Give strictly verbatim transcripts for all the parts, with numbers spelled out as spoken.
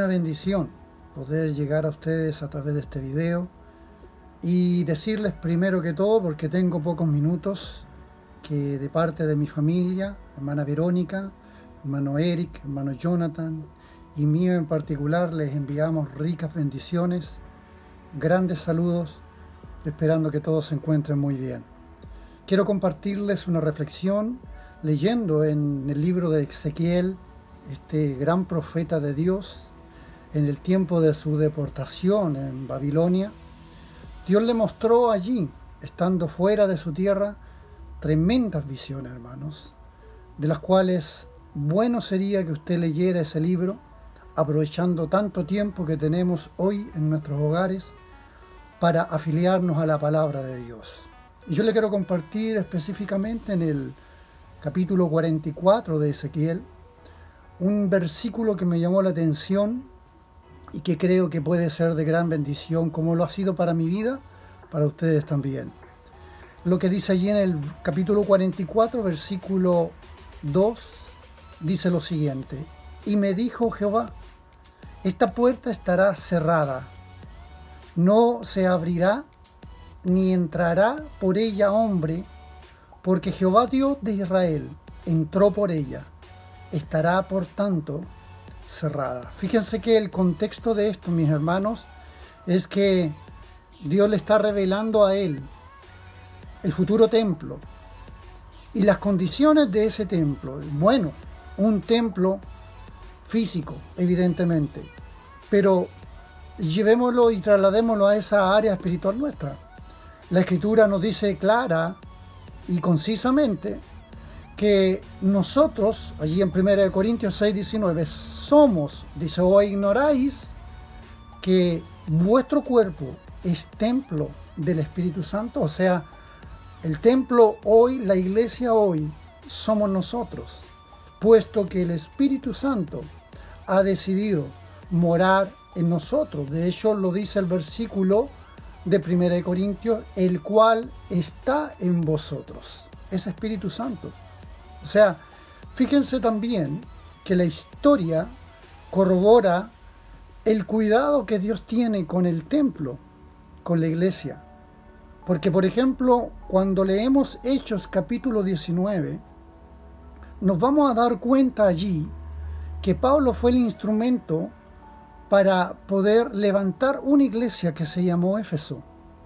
una bendición poder llegar a ustedes a través de este video y decirles primero que todo, porque tengo pocos minutos, que de parte de mi familia, hermana Verónica, hermano Eric, hermano Jonathan y mío en particular, les enviamos ricas bendiciones, grandes saludos, esperando que todos se encuentren muy bien. Quiero compartirles una reflexión leyendo en el libro de Ezequiel, este gran profeta de Dios, en el tiempo de su deportación en Babilonia. Dios le mostró allí, estando fuera de su tierra, tremendas visiones, hermanos, de las cuales bueno sería que usted leyera ese libro, aprovechando tanto tiempo que tenemos hoy en nuestros hogares para afiliarnos a la palabra de Dios. Y yo le quiero compartir específicamente en el capítulo cuarenta y cuatro de Ezequiel, un versículo que me llamó la atención y que creo que puede ser de gran bendición, como lo ha sido para mi vida, para ustedes también. Lo que dice allí en el capítulo cuarenta y cuatro, versículo dos, dice lo siguiente: y me dijo Jehová, esta puerta estará cerrada, no se abrirá, ni entrará por ella hombre, porque Jehová Dios de Israel entró por ella, estará por tanto cerrada. Fíjense que el contexto de esto, mis hermanos, es que Dios le está revelando a él el futuro templo y las condiciones de ese templo. Bueno, un templo físico, evidentemente, pero llevémoslo y trasladémoslo a esa área espiritual nuestra. La Escritura nos dice clara y concisamente que nosotros, allí en primera de Corintios seis, diecinueve, somos, dice, o ignoráis que vuestro cuerpo es templo del Espíritu Santo. O sea, el templo hoy, la iglesia hoy, somos nosotros, puesto que el Espíritu Santo ha decidido morar en nosotros. De hecho, lo dice el versículo de primera de Corintios, el cual está en vosotros, es Espíritu Santo. O sea, fíjense también que la historia corrobora el cuidado que Dios tiene con el templo, con la iglesia. Porque, por ejemplo, cuando leemos Hechos capítulo diecinueve, nos vamos a dar cuenta allí que Pablo fue el instrumento para poder levantar una iglesia que se llamó Éfeso.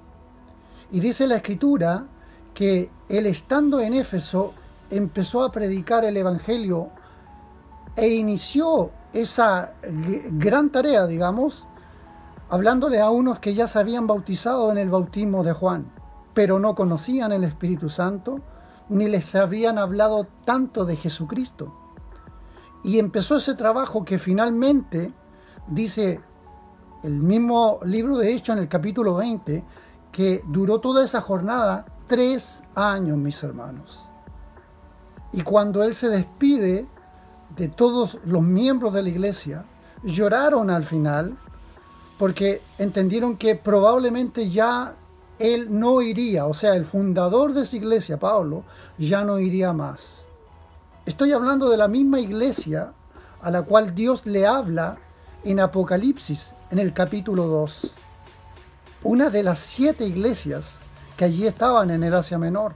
Y dice la Escritura que él, estando en Éfeso, empezó a predicar el Evangelio e inició esa gran tarea, digamos, hablándole a unos que ya se habían bautizado en el bautismo de Juan, pero no conocían el Espíritu Santo, ni les habían hablado tanto de Jesucristo. Y empezó ese trabajo que finalmente, dice el mismo libro de Hechos en el capítulo veinte, que duró toda esa jornada tres años, mis hermanos. Y cuando él se despide de todos los miembros de la iglesia, lloraron al final, porque entendieron que probablemente ya él no iría, o sea, el fundador de esa iglesia, Pablo, ya no iría más. Estoy hablando de la misma iglesia a la cual Dios le habla en Apocalipsis, en el capítulo dos. Una de las siete iglesias que allí estaban en el Asia Menor.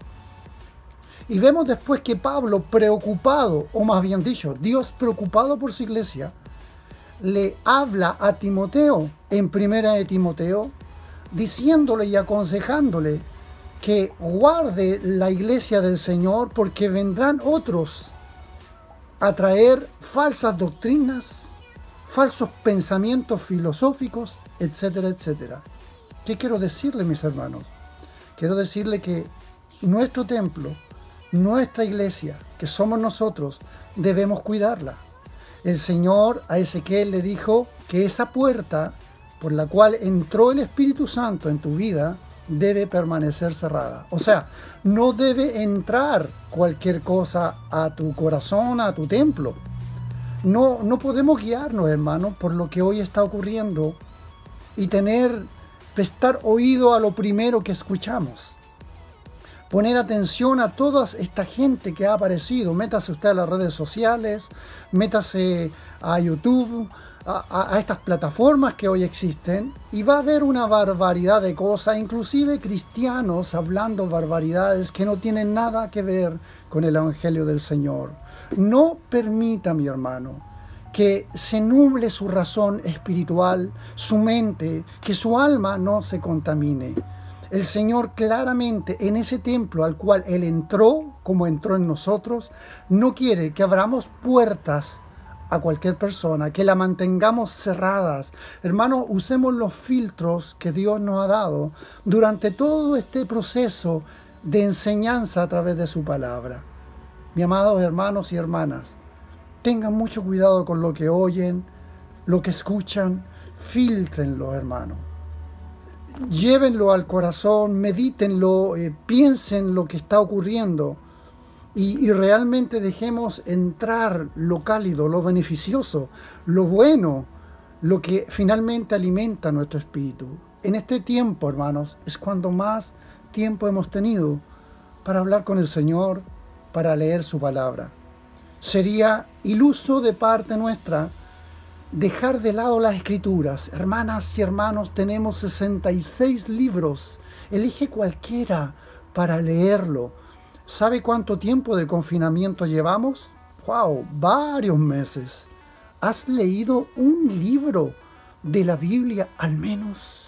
Y vemos después que Pablo, preocupado, o más bien dicho, Dios preocupado por su iglesia, le habla a Timoteo en primera de Timoteo, diciéndole y aconsejándole que guarde la iglesia del Señor, porque vendrán otros a traer falsas doctrinas, falsos pensamientos filosóficos, etcétera, etcétera. ¿Qué quiero decirle, mis hermanos? Quiero decirle que nuestro templo, nuestra iglesia, que somos nosotros, debemos cuidarla. El Señor a Ezequiel le dijo que esa puerta por la cual entró el Espíritu Santo en tu vida debe permanecer cerrada. O sea, no debe entrar cualquier cosa a tu corazón, a tu templo. No, no podemos guiarnos, hermanos, por lo que hoy está ocurriendo y tener, prestar oído a lo primero que escuchamos. Poner atención a toda esta gente que ha aparecido. Métase usted a las redes sociales, métase a YouTube, a, a estas plataformas que hoy existen y va a haber una barbaridad de cosas, inclusive cristianos hablando barbaridades que no tienen nada que ver con el Evangelio del Señor. No permita, mi hermano, que se nuble su razón espiritual, su mente, que su alma no se contamine. El Señor claramente en ese templo al cual Él entró, como entró en nosotros, no quiere que abramos puertas a cualquier persona, que la mantengamos cerradas. Hermano, usemos los filtros que Dios nos ha dado durante todo este proceso de enseñanza a través de su palabra. Mi amados hermanos y hermanas, tengan mucho cuidado con lo que oyen, lo que escuchan, filtrenlo, hermano. Llévenlo al corazón, medítenlo, eh, piensen lo que está ocurriendo y, y realmente dejemos entrar lo cálido, lo beneficioso, lo bueno, lo que finalmente alimenta nuestro espíritu. En este tiempo, hermanos, es cuando más tiempo hemos tenido para hablar con el Señor, para leer su palabra. Sería iluso de parte nuestra dejar de lado las Escrituras. Hermanas y hermanos, tenemos sesenta y seis libros. Elige cualquiera para leerlo. ¿Sabe cuánto tiempo de confinamiento llevamos? ¡Wow! Varios meses. ¿Has leído un libro de la Biblia al menos?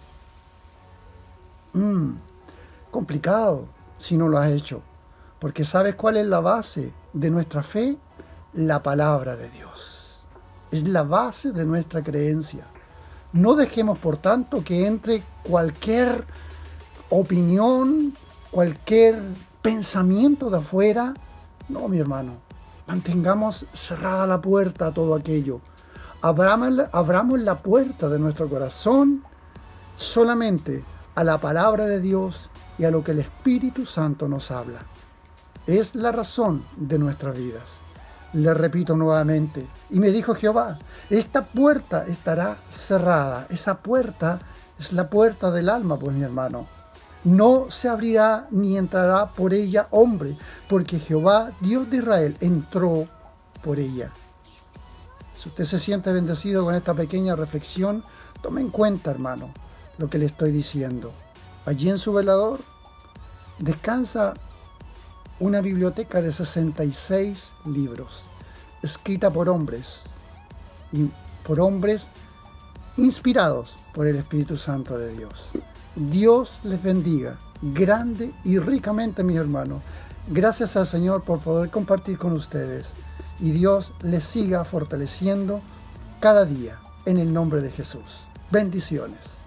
Mm, complicado si no lo has hecho. Porque ¿sabes cuál es la base de nuestra fe? La palabra de Dios. Es la base de nuestra creencia. No dejemos, por tanto, que entre cualquier opinión, cualquier pensamiento de afuera. No, mi hermano. Mantengamos cerrada la puerta a todo aquello. Abramos, abramos la puerta de nuestro corazón solamente a la palabra de Dios y a lo que el Espíritu Santo nos habla. Es la razón de nuestras vidas. Le repito nuevamente, y me dijo Jehová, esta puerta estará cerrada. Esa puerta es la puerta del alma, pues mi hermano. No se abrirá ni entrará por ella hombre, porque Jehová, Dios de Israel, entró por ella. Si usted se siente bendecido con esta pequeña reflexión, tome en cuenta, hermano, lo que le estoy diciendo. Allí en su velador descansa una biblioteca de sesenta y seis libros, escrita por hombres, y por hombres inspirados por el Espíritu Santo de Dios. Dios les bendiga grande y ricamente, mis hermanos. Gracias al Señor por poder compartir con ustedes, y Dios les siga fortaleciendo cada día en el nombre de Jesús. Bendiciones.